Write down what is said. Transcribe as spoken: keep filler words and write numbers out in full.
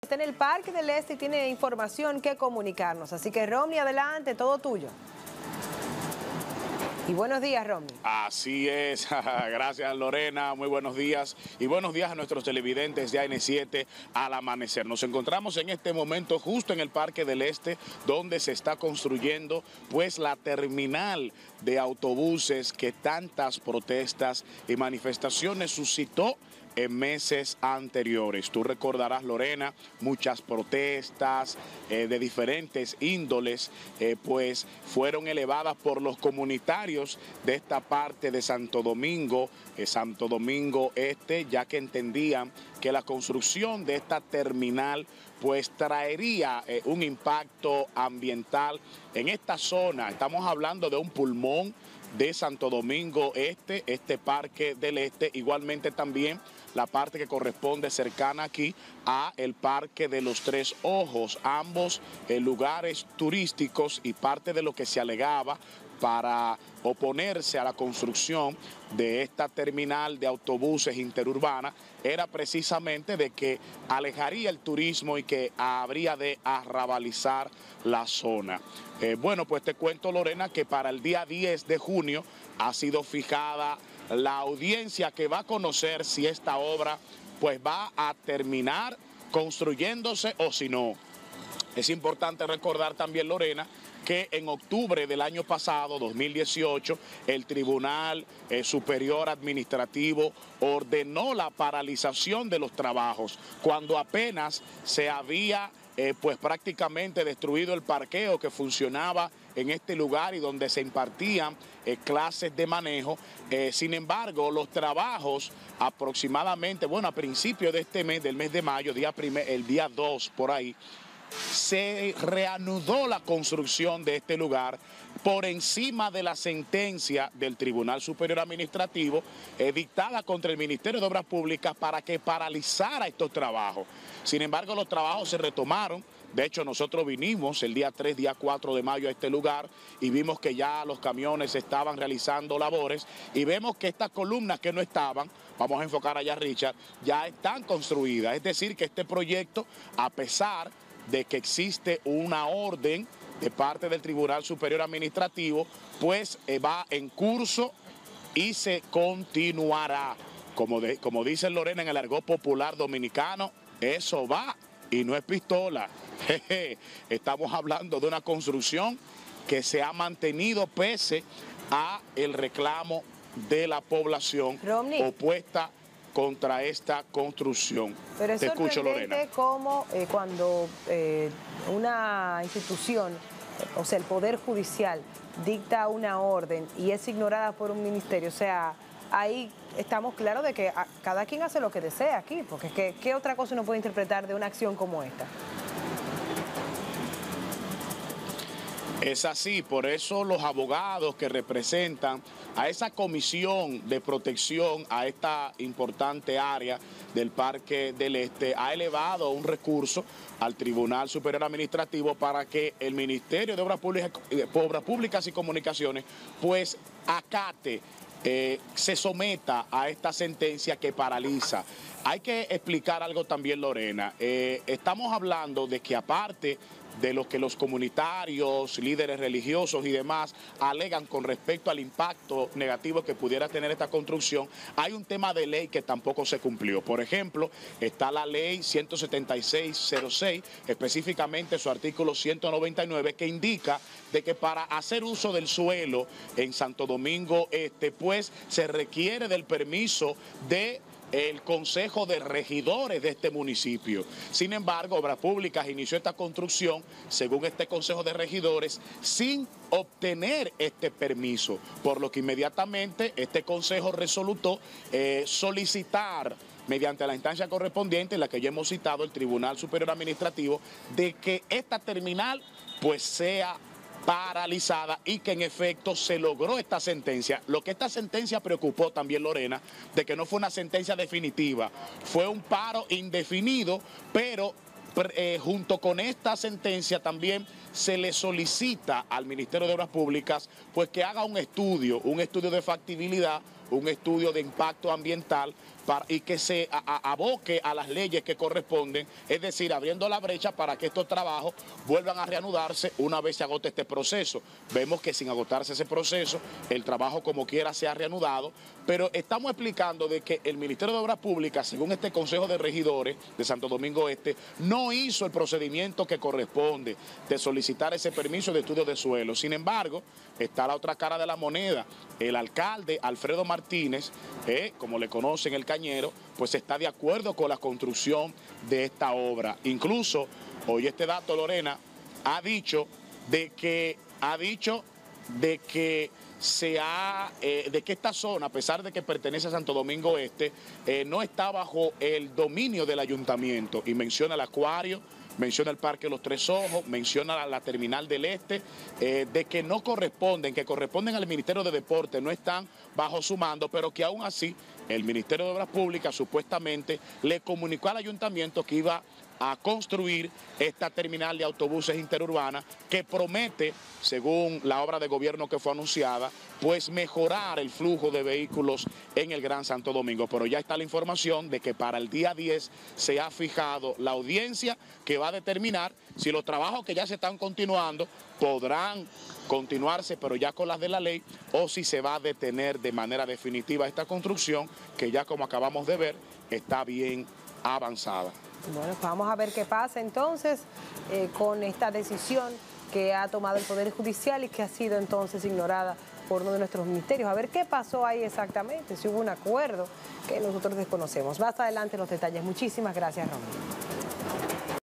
está en el Parque del Este y tiene información que comunicarnos. Así que, Romney, adelante, todo tuyo. Y buenos días, Romney. Así es, gracias Lorena, muy buenos días y buenos días a nuestros televidentes de A N siete al amanecer. Nos encontramos en este momento justo en el Parque del Este, donde se está construyendo pues la terminal de autobuses que tantas protestas y manifestaciones suscitó en meses anteriores. Tú recordarás, Lorena, muchas protestas eh, de diferentes índoles, eh, pues fueron elevadas por los comunitarios de esta parte de Santo Domingo, eh, Santo Domingo Este, ya que entendían que la construcción de esta terminal pues traería eh, un impacto ambiental en esta zona. Estamos hablando de un pulmón de Santo Domingo Este, este Parque del Este, igualmente también la parte que corresponde cercana aquí a el Parque de los Tres Ojos, ambos eh, lugares turísticos, y parte de lo que se alegaba para oponerse a la construcción de esta terminal de autobuses interurbana era precisamente de que alejaría el turismo y que habría de arrabalizar la zona. Eh, bueno, pues te cuento, Lorena, que para el día diez de junio ha sido fijada la audiencia que va a conocer si esta obra pues va a terminar construyéndose o si no. Es importante recordar también, Lorena, que en octubre del año pasado, dos mil dieciocho, el Tribunal eh, Superior Administrativo ordenó la paralización de los trabajos cuando apenas se había eh, pues prácticamente destruido el parqueo que funcionaba en este lugar y donde se impartían eh, clases de manejo. Eh, sin embargo, los trabajos aproximadamente, bueno, a principios de este mes, del mes de mayo, día primer, el día dos por ahí, se reanudó la construcción de este lugar por encima de la sentencia del Tribunal Superior Administrativo eh, dictada contra el Ministerio de Obras Públicas para que paralizara estos trabajos. Sin embargo, los trabajos se retomaron. De hecho, nosotros vinimos el día tres, día cuatro de mayo a este lugar y vimos que ya los camiones estaban realizando labores y vemos que estas columnas que no estaban, vamos a enfocar allá, Richard, ya están construidas. Es decir, que este proyecto, a pesar de que existe una orden de parte del Tribunal Superior Administrativo, pues eh, va en curso y se continuará. Como, de, como dice Lorena en el argot popular dominicano, eso va y no es pistola. Jeje. Estamos hablando de una construcción que se ha mantenido pese a el reclamo de la población Romney, opuesta contra esta construcción. Pero es Te escucho, Lorena. Como eh, cuando eh, una institución, o sea, el Poder Judicial, dicta una orden y es ignorada por un ministerio, o sea, ahí estamos claros de que a, cada quien hace lo que desea aquí, porque es que, ¿qué otra cosa uno puede interpretar de una acción como esta? Es así, por eso los abogados que representan a esa comisión de protección a esta importante área del Parque del Este ha elevado un recurso al Tribunal Superior Administrativo para que el Ministerio de Obras Públicas, Obras Públicas y Comunicaciones pues acate, eh, se someta a esta sentencia que paraliza. Hay que explicar algo también, Lorena. Eh, estamos hablando de que aparte de lo que los comunitarios, líderes religiosos y demás alegan con respecto al impacto negativo que pudiera tener esta construcción, hay un tema de ley que tampoco se cumplió. Por ejemplo, está la ley ciento setenta y seis cero seis, específicamente su artículo ciento noventa y nueve, que indica de que para hacer uso del suelo en Santo Domingo Este, pues se requiere del permiso de el Consejo de Regidores de este municipio. Sin embargo, Obras Públicas inició esta construcción, según este Consejo de Regidores, sin obtener este permiso, por lo que inmediatamente este Consejo resolutó eh, solicitar, mediante la instancia correspondiente, en la que ya hemos citado, el Tribunal Superior Administrativo, de que esta terminal pues sea paralizada y que en efecto se logró esta sentencia. Lo que esta sentencia preocupó también, Lorena, de que no fue una sentencia definitiva, fue un paro indefinido, pero eh, junto con esta sentencia también se le solicita al Ministerio de Obras Públicas pues que haga un estudio, un estudio de factibilidad un estudio de impacto ambiental para, y que se a, a, aboque a las leyes que corresponden, es decir, abriendo la brecha para que estos trabajos vuelvan a reanudarse una vez se agote este proceso. Vemos que sin agotarse ese proceso, el trabajo como quiera se ha reanudado, pero estamos explicando de que el Ministerio de Obras Públicas, según este Consejo de Regidores de Santo Domingo Este, no hizo el procedimiento que corresponde de solicitar ese permiso de estudio de suelo. Sin embargo, está la otra cara de la moneda. El alcalde Alfredo Martínez, eh, como le conocen el Cañero, pues está de acuerdo con la construcción de esta obra. Incluso, hoy este dato, Lorena, ha dicho de que, ha dicho de que se ha, eh, de que esta zona, a pesar de que pertenece a Santo Domingo Este, eh, no está bajo el dominio del ayuntamiento, y menciona el acuario, menciona el Parque Los Tres Ojos, menciona la, la Terminal del Este, eh, de que no corresponden, que corresponden al Ministerio de Deportes, no están bajo su mando, pero que aún así el Ministerio de Obras Públicas supuestamente le comunicó al ayuntamiento que iba a construir esta terminal de autobuses interurbana que promete, según la obra de gobierno que fue anunciada, pues mejorar el flujo de vehículos en el Gran Santo Domingo. Pero ya está la información de que para el día diez se ha fijado la audiencia que va a determinar si los trabajos que ya se están continuando podrán continuarse, pero ya con las de la ley, o si se va a detener de manera definitiva esta construcción, que ya como acabamos de ver, está bien avanzada. Bueno, pues vamos a ver qué pasa entonces eh, con esta decisión que ha tomado el Poder Judicial y que ha sido entonces ignorada por uno de nuestros ministerios. A ver qué pasó ahí exactamente, si hubo un acuerdo que nosotros desconocemos. Más adelante los detalles. Muchísimas gracias, Romero.